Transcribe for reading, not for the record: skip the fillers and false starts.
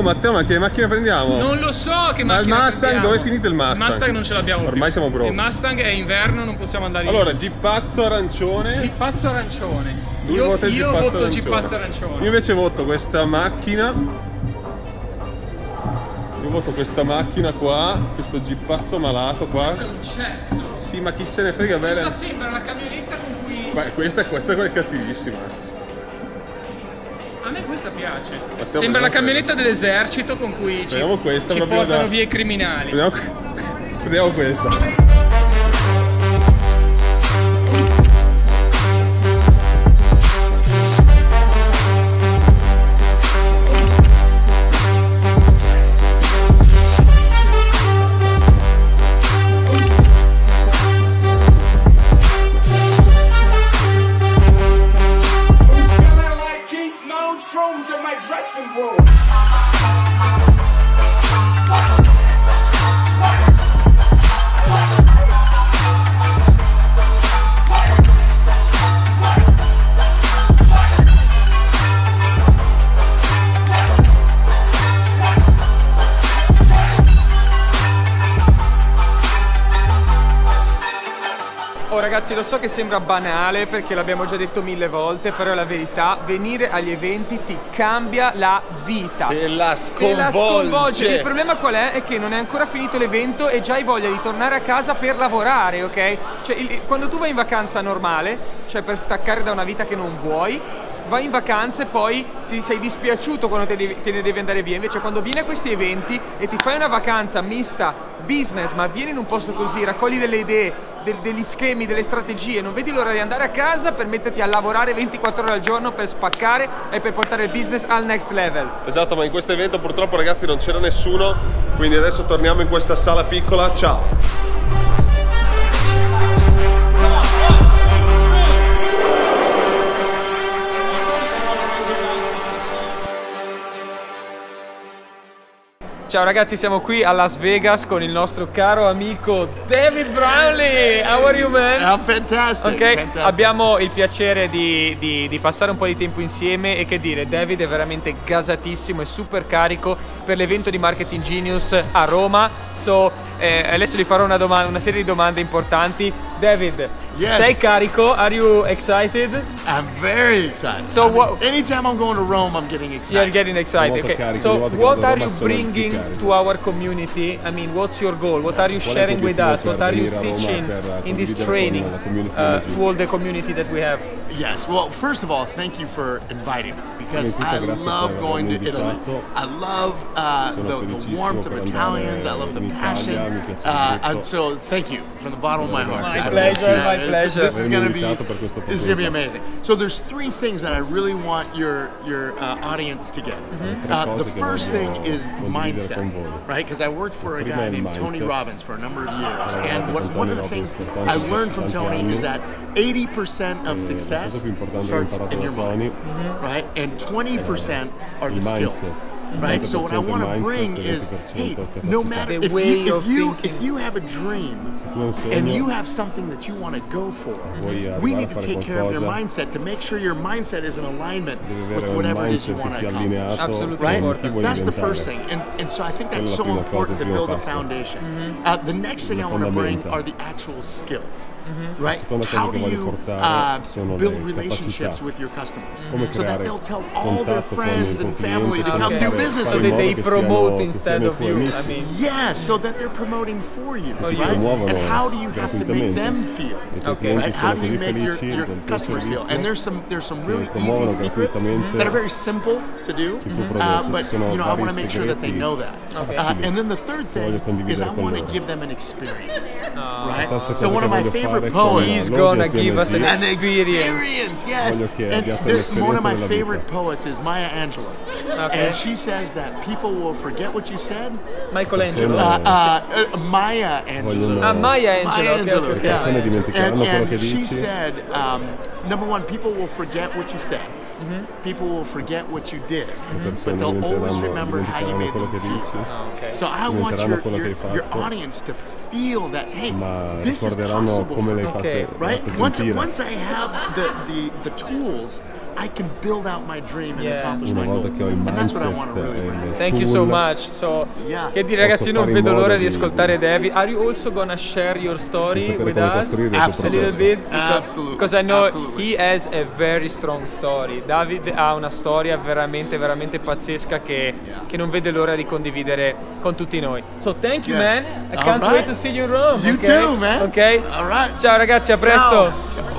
Matteo, ma che macchina prendiamo? Non lo so che macchina il Mustang, prendiamo. dove è finito il Mustang? Il Mustang non ce l'abbiamo più. Ormai siamo broke. Il Mustang è inverno, non possiamo andare in. Allora, Jeepazzo arancione. Jeepazzo arancione. Io voto Jeepazzo arancione. Io invece voto questa macchina. Io voto questa macchina qua, questo Jeepazzo malato qua. Questo è un cesso. Sì, ma chi se ne frega bene. Questa sembra la camionetta con cui. Beh, questa è cattivissima. A me questa piace. Matteo, Sembra la camionetta dell'esercito con cui ci portano via i criminali. Prendiamo questa. Oh ragazzi, lo so che sembra banale perché l'abbiamo già detto 1000 volte, però è la verità, venire agli eventi ti cambia la vita. Te la sconvolge. Il problema qual è? È che non è ancora finito l'evento e già hai voglia di tornare a casa per lavorare, ok? Cioè, quando tu vai in vacanza normale, cioè per staccare da una vita che non vuoi, vai in vacanza e poi ti sei dispiaciuto quando te ne devi andare via. Invece quando vieni a questi eventi e ti fai una vacanza mista business, ma vieni in un posto così, raccogli delle idee, degli schemi, delle strategie, non vedi l'ora di andare a casa per metterti a lavorare 24 ore al giorno per spaccare e per portare il business al next level. Esatto, ma in questo evento purtroppo ragazzi non c'era nessuno, quindi adesso torniamo in questa sala piccola. Ciao! Ciao ragazzi, siamo qui a Las Vegas con il nostro caro amico David Brownlee. How are you, man? I'm fantastic. Ok, fantastic. abbiamo il piacere di passare un po' di tempo insieme e che dire, David è veramente gasatissimo e super carico per l'evento di Marketing Genius a Roma. Adesso gli farò una serie di domande importanti. David, yes. Sei carico? Are you excited? I'm very excited. So anytime I'm going to Rome, I'm getting excited. You're getting excited. Okay. Carico, So what are you bringing to our community? I mean, what's your goal? What are you sharing with us? What are you teaching in this training to all the community that we have? Yes. Well, first of all, thank you for inviting me because I love going to Italy. I love the warmth of Italians. I love the passion. And so thank you from the bottom of my heart. My pleasure. My pleasure. This is going to be amazing. So there's three things that I really want your audience to get. The first thing is mindset, right? Because I worked for a guy named Tony Robbins for a number of years, and one of the things I learned from Tony is that 80% of success starts in your mind, right? And 20% are the skills. Right, so what I want to bring is, hey, no matter if you have a dream and you have something that you want to go for, we need to take care of your mindset to make sure your mindset is in alignment with whatever it is you want to accomplish. Absolutely, right? That's the first thing, and so I think that's so important to build a foundation. The next thing I want to bring are the actual skills, right? How do you build relationships with your customers so that they'll tell all their friends and family to come do business so that they promote instead of you. I mean, yes, so that they're promoting for you, right? And how do you have to make them feel? Okay. Right? How do you make your customers feel? And there's some really easy secrets that are very simple to do, but I want to make sure that they know that. Okay. And then the third thing is I want to give them an experience, right? So one of my favorite poets. He's gonna give us an experience, yes. And one of my favorite poets is Maya Angelou, and she says that people will forget what you said. Michelangelo. Maya Angelou. Maya Angelou. Okay. And she said, number one, people will forget what you said. People will forget what you did, but they'll always remember how you made them feel. So I want your audience to feel that, hey, this is possible for me, right? Once I have the tools I can build out my dream and accomplish my goals. And that's what I want to really bring. Thank you so much. So, che dire ragazzi, non vedo l'ora di ascoltare David. Are you also gonna share your story with us a little bit? Because I know he has a very strong story. David ha una storia veramente pazzesca che non vede l'ora di condividere con tutti noi. So thank you man. I can't wait to see you in Rome. You too man. Ok? All right. Ciao ragazzi, a presto. Ciao.